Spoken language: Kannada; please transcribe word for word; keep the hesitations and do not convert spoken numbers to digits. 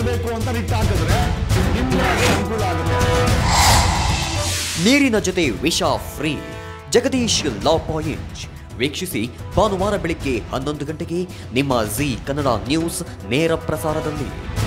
ಮಾಡಬೇಕು ಅಂತ ನಿಟ್ಟು ಹಾಕಿದ್ರೆ ನಿಮ್ಗೆ ಅನುಕೂಲ ಆಗುತ್ತೆ. ನೀರಿನ ಜೊತೆ ವಿಷ ಫ್ರೀ ಜಗದೀಶ್ ಲಾ ಪಾಯಿಂಟ್ ವೀಕ್ಷಿಸಿ ಭಾನುವಾರ ಬೆಳಿಗ್ಗೆ ಹನ್ನೊಂದು ಗಂಟೆಗೆ ನಿಮ್ಮ ಜೀ ಕನ್ನಡ ನ್ಯೂಸ್ ನೇರ ಪ್ರಸಾರದಲ್ಲಿ.